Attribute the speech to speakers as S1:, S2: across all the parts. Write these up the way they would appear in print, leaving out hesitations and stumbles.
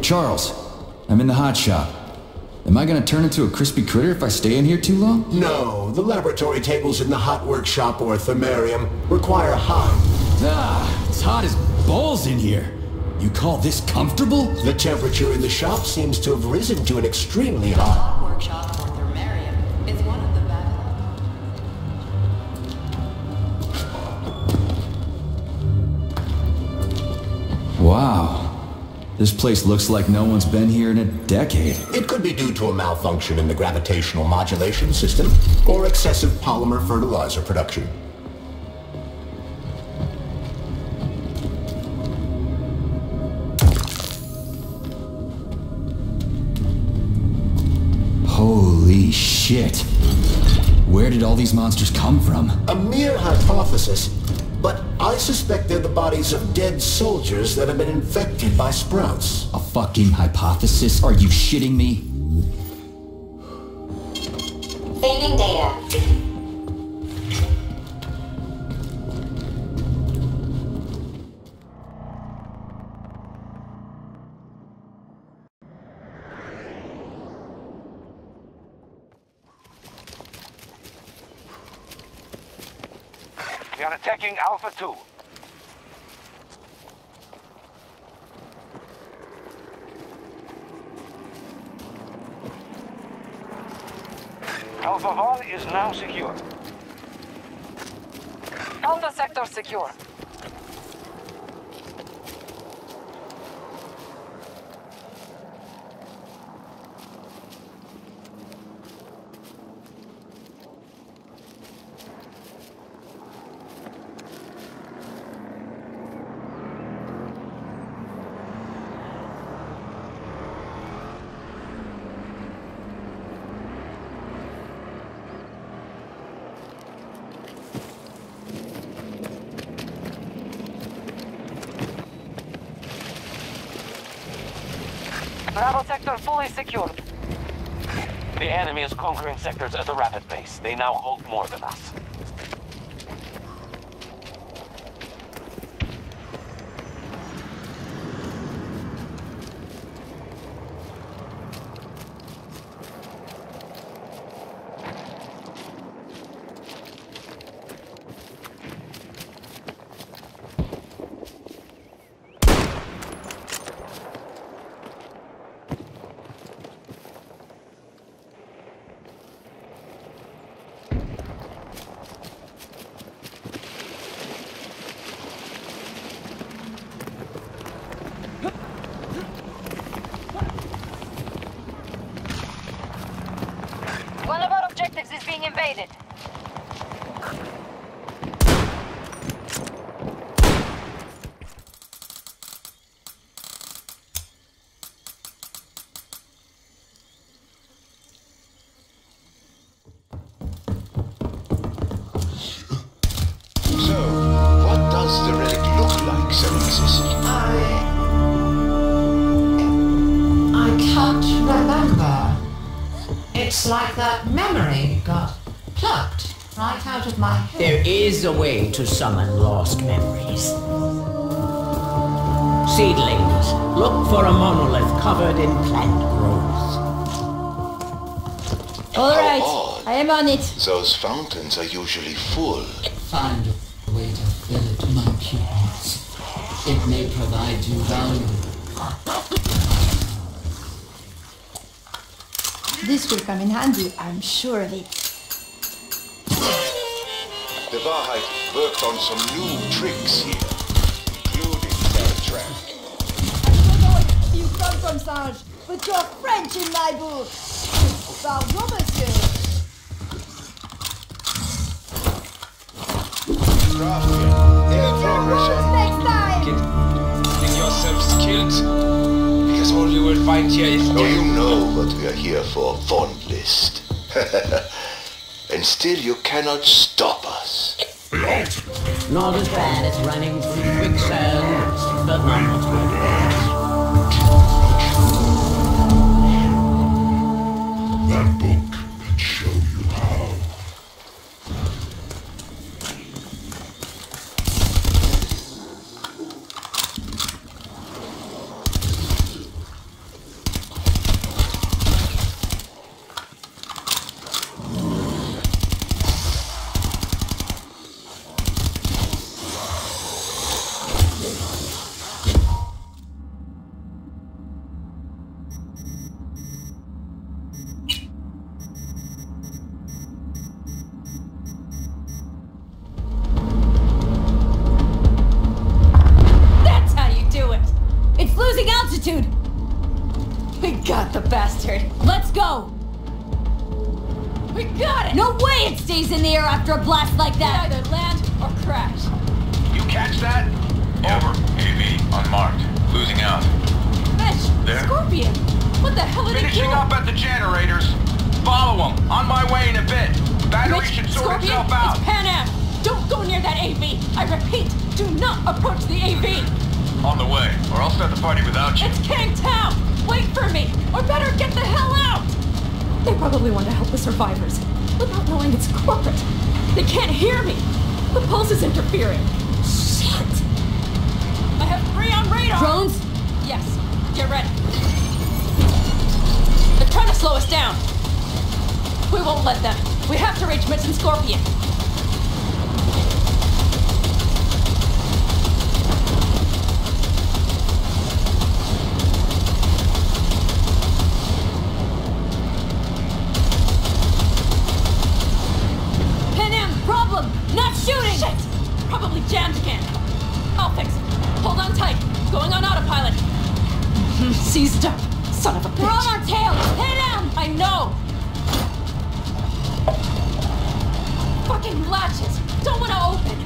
S1: Charles. I'm in the hot shop. Am I gonna turn into a crispy critter if I stay in here too long?
S2: No, the laboratory tables in the hot workshop or thermarium require hot.
S1: Ah, it's hot as balls in here. You call this comfortable?
S2: The temperature in the shop seems to have risen to an extremely hot.
S3: Workshop or thermarium is one of the
S1: Wow. This place looks like no one's been here in a decade.
S2: It could be due to a malfunction in the gravitational modulation system or excessive polymer fertilizer production.
S1: Holy shit. Where did all these monsters come from?
S2: A mere hypothesis, but I suspect they're the bodies of dead soldiers that have been infected by sprouts.
S1: A fucking hypothesis? Are you shitting me?
S3: failing data.
S4: We are attacking Alpha 2. Alpha 1 is now secure.
S5: Alpha sector secure. Bravo sector fully secured.
S4: The enemy is conquering sectors at a rapid pace. They now hold more than us.
S5: One of our objectives is being invaded.
S6: So, what does the relic look like, Serensis?
S7: I can't remember. It's like that memory got plucked right out of my head.
S8: There is a way to summon lost memories. Seedlings, look for a monolith covered in plant growth.
S6: All right,
S9: I am on it.
S6: Those fountains are usually full.
S10: Find a way to fill it, my pupils. It may provide you value.
S9: This will come in handy, I'm sure of it.
S6: The Wahrheit worked on some new tricks here, including that trap.
S9: I don't know if you come from Sarge, but you're French in my book. Pardon, monsieur.
S6: In progression.
S9: Next time!
S11: Getting yourselves killed? Because all you will find here is
S6: Oh, you know what we are here for, Von List. And still you cannot stop us.
S8: Not as bad as running through quicksand, but not much better.
S6: That book can show you how.
S9: altitude. We got the bastard. Let's go. We got it. No way it stays in the air after a blast like that. Either land or crash.
S12: You catch that? Over. AV, unmarked. Losing out.
S9: Mitch,
S12: There?
S9: Scorpion. What the hell did he
S12: Finishing
S9: do?
S12: up at the generators. Follow them. On my way in a bit. Battery
S5: Mitch,
S12: should sort
S5: Scorpion,
S12: itself out.
S5: it's Pan Am. Don't go near that AV. I repeat, do not approach the AV.
S12: On the way, or I'll start the party without you.
S5: It's Kang Town. Wait for me, or better get the hell out. They probably want to help the survivors, without knowing it's corporate. They can't hear me. The pulse is interfering. Shit. I have 3 on radar.
S9: Drones?
S5: Yes. Get ready. They're trying to slow us down. We won't let them. We have to reach Mitch and Scorpion.
S9: Pan Am, problem! Not shooting!
S5: Shit! Probably jammed again. I'll fix it. Hold on tight. Going on autopilot. Seized up. Son of a bitch.
S9: We're on our tail! Pan Am!
S5: I know! Fucking latches! Don't want to open!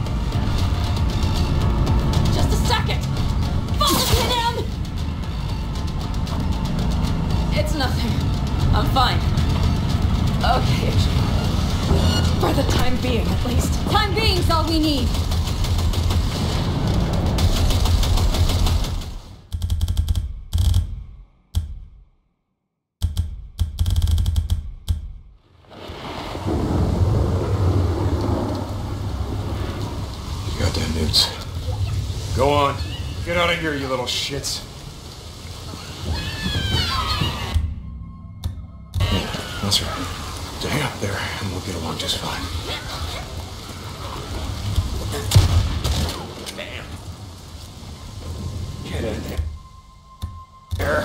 S5: Just a second! Follow Pan Am! It's nothing. I'm fine. Okay. For the time being, at least.
S9: Time being's all we need.
S11: Goddamn newts. Go on. Get out of here, you little shits. Yeah, that's right. So hang up there, and we'll get along just fine. Damn. Get in there. There.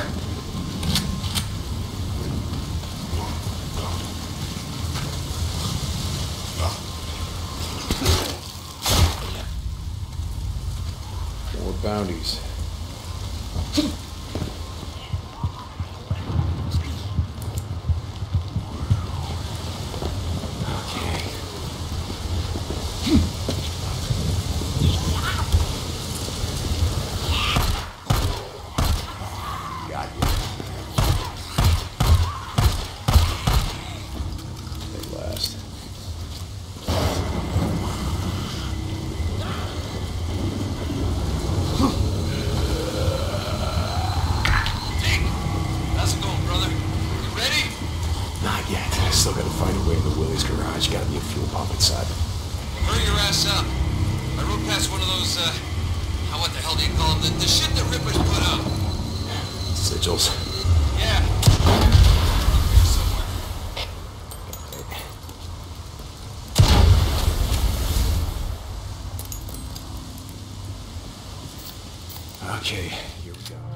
S11: More bounties. Okay, here we go.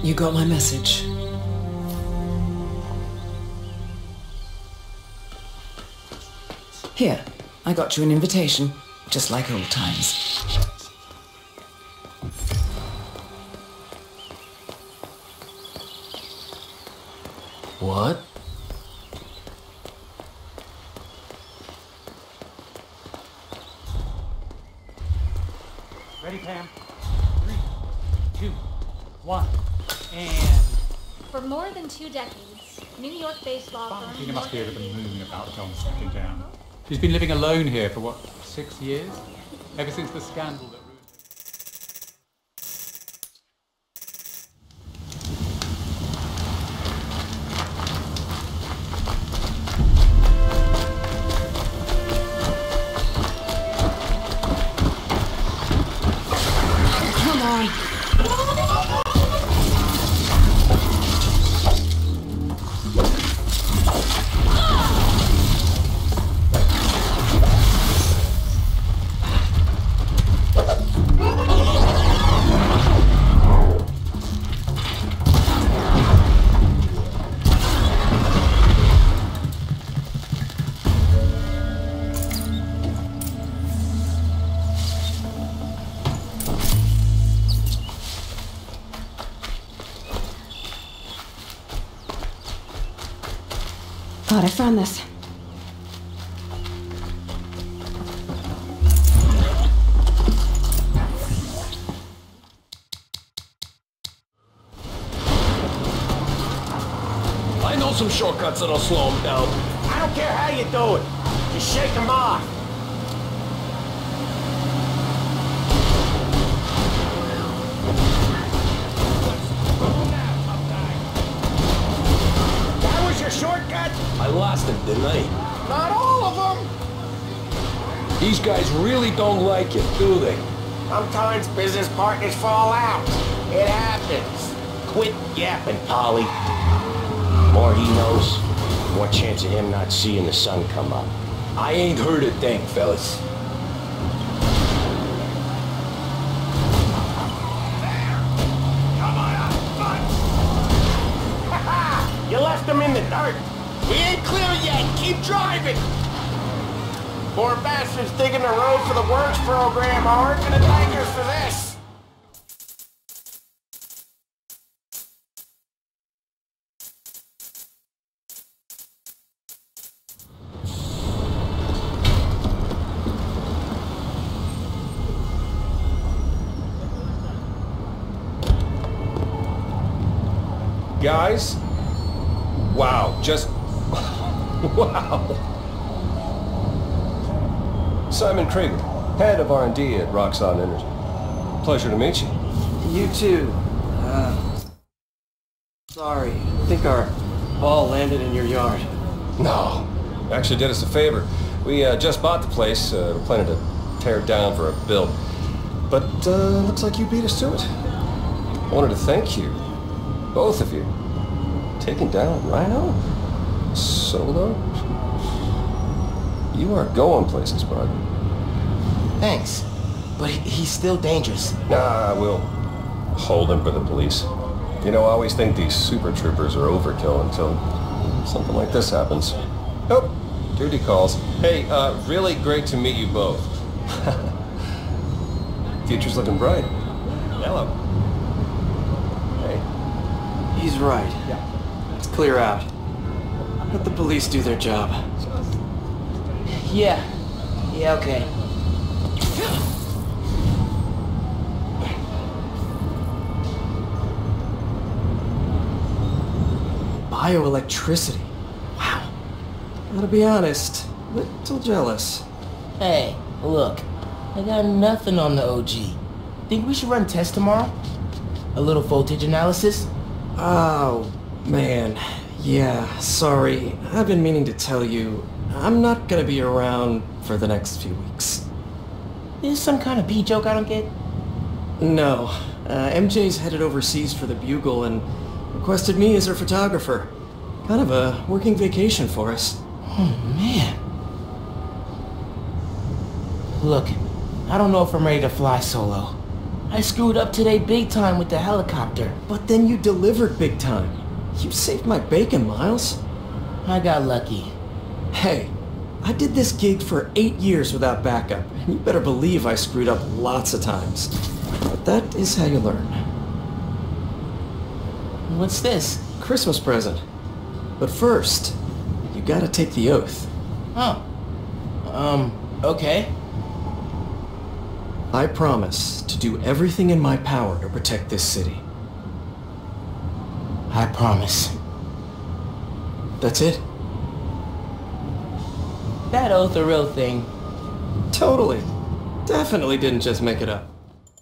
S13: You got my message. Here, I got you an invitation, just like old times.
S14: What?
S15: Ready, Pam? 3, 2, 1, and...
S16: For more than 2 decades, New York-based law firm...
S15: Tina must be over the moon about John stepping down. She's been living alone here for, what, 6 years? Ever since the scandal that ruined
S13: Come on!
S5: Thought I found this.
S11: I know some shortcuts that'll slow him down.
S17: I don't care how you do it. Just shake him off. That was your shortcut?
S11: I lost him, didn't I?
S17: Not all of them.
S11: These guys really don't like it, do they?
S17: Sometimes business partners fall out. It happens. Quit yapping, Polly. More he knows, more chance of him not seeing the sun come up.
S11: I ain't heard a thing, fellas.
S17: You left him in the dirt. We ain't clear yet. Keep driving. Poor bastards digging the road for the Works program aren't gonna thank us for this.
S11: Guys? Wow, just... wow. Simon Krieger, head of R&D at Roxxon Energy. Pleasure to meet you.
S18: You too. Sorry. I think our ball landed in your yard.
S11: No. Actually did us a favor. We just bought the place. We're planning to tear it down for a build. But looks like you beat us to it. I wanted to thank you. Both of you. Taking down Rhino? Solo? You are going places, bud.
S17: Thanks. But he's still dangerous.
S11: Nah, we'll hold him for the police. You know, I always think these super troopers are overkill until something like this happens. Oh, duty calls. Hey, really great to meet you both. Future's looking bright. Hello. Hey.
S18: He's right.
S11: Yeah.
S18: Let's clear out. Let the police do their job.
S17: Yeah. Yeah, okay.
S18: Bioelectricity. Wow. Gotta be honest, little jealous.
S17: Hey, look. I got nothing on the OG. Think we should run tests tomorrow? A little voltage analysis?
S18: Oh, man. Yeah, sorry. I've been meaning to tell you, I'm not gonna be around for the next few weeks.
S17: Is some kind of pee joke I don't get?
S18: No. MJ's headed overseas for the Bugle and requested me as her photographer. Kind of a working vacation for us.
S17: Oh, man. Look, I don't know if I'm ready to fly solo. I screwed up today big time with the helicopter.
S18: But then you delivered big time. You saved my bacon, Miles.
S17: I got lucky.
S18: Hey, I did this gig for 8 years without backup, and you better believe I screwed up lots of times. But that is how you learn.
S17: What's this?
S18: Christmas present. But first, you gotta take the oath.
S17: Oh. Okay.
S18: I promise to do everything in my power to protect this city.
S17: I promise.
S18: That's it?
S17: That oath a real thing?
S18: Totally. Definitely didn't just make it up.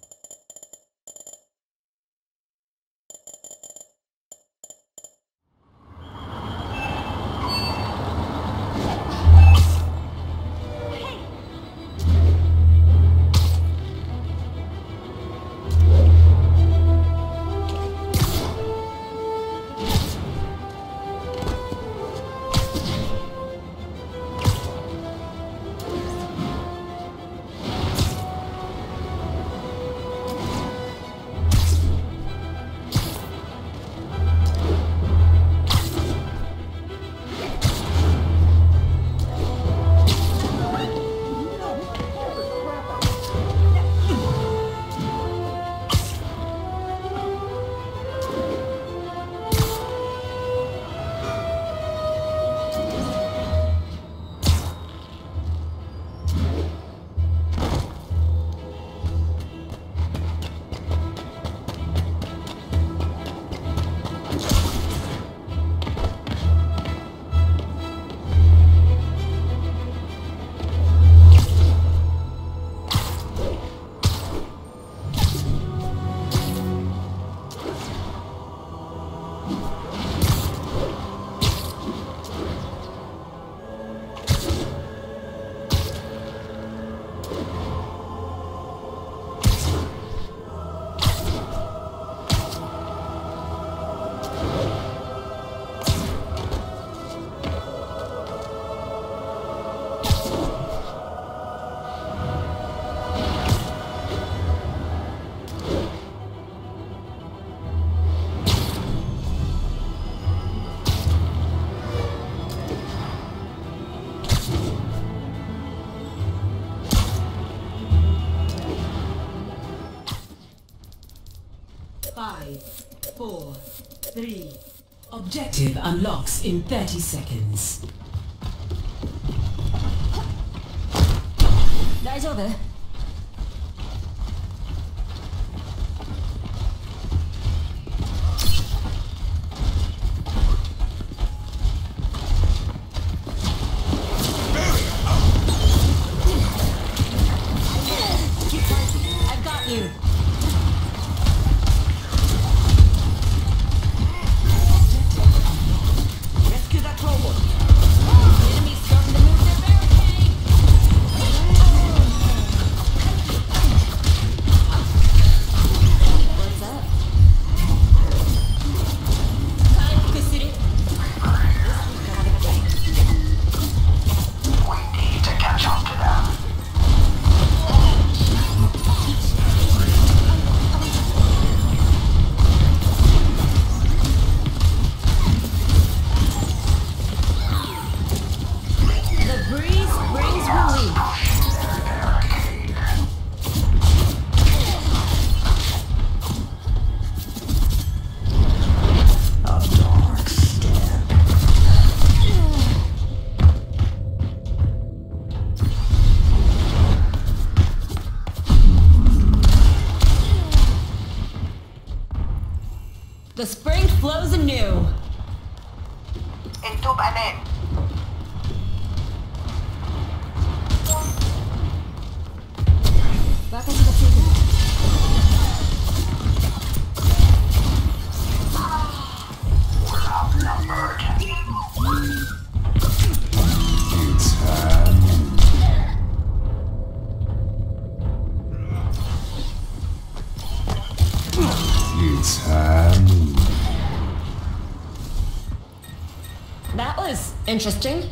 S19: Objective unlocks in 30 seconds.
S9: 大丈夫? I've got you. The spring flows anew.
S20: Entúbame.
S2: We're outnumbered.
S1: It's Hanu.
S9: That was interesting.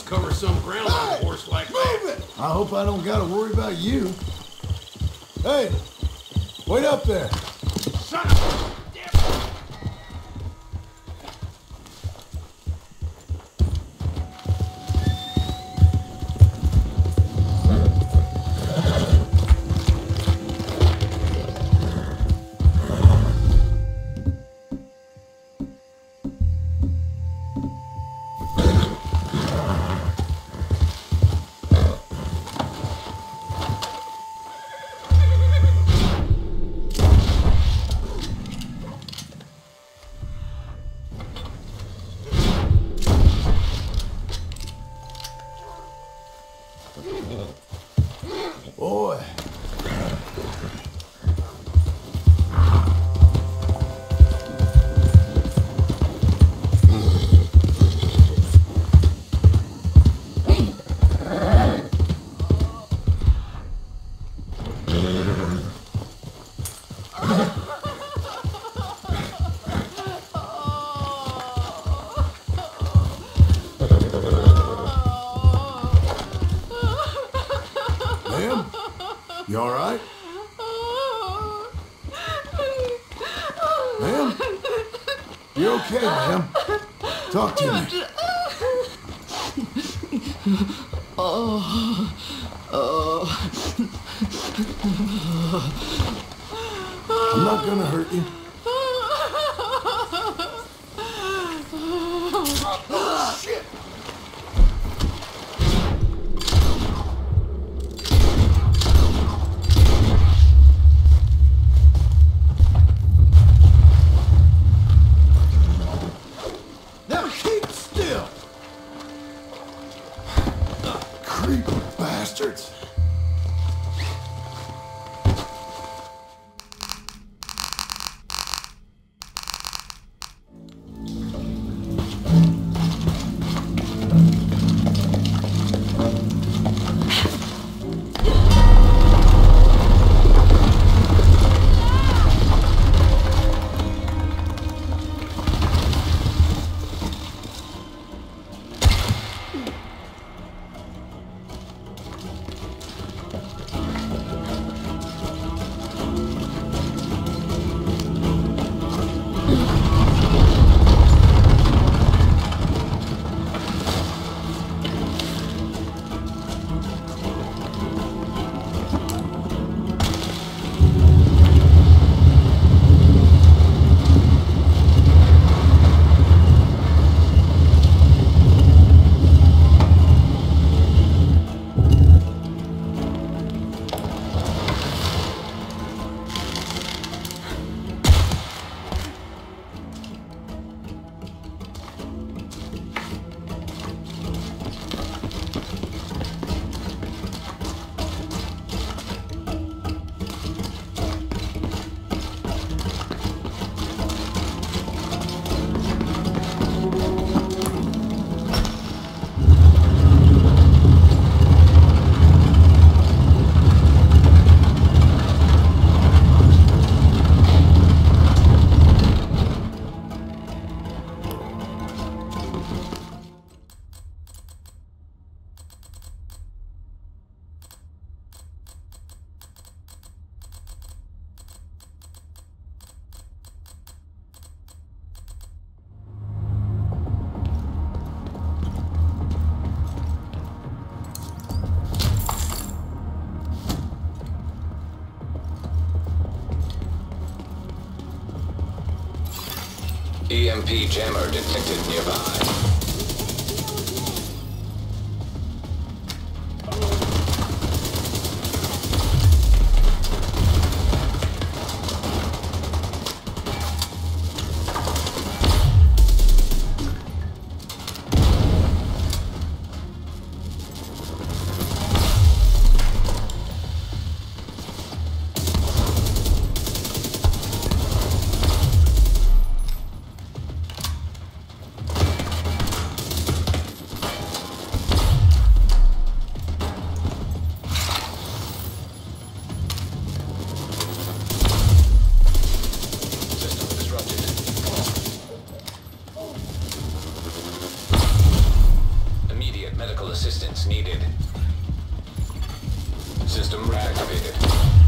S20: cover some ground on a horse like that.
S21: Move it! I hope I don't gotta worry about you. Hey, wait up there.
S20: Son of a...
S21: Boy. You all right? Ma'am? You okay, ma'am? Talk to me. I'm not gonna hurt you. Oh, shit! Bastards!
S12: EMP jammer detected nearby. Medical assistance needed. System reactivated.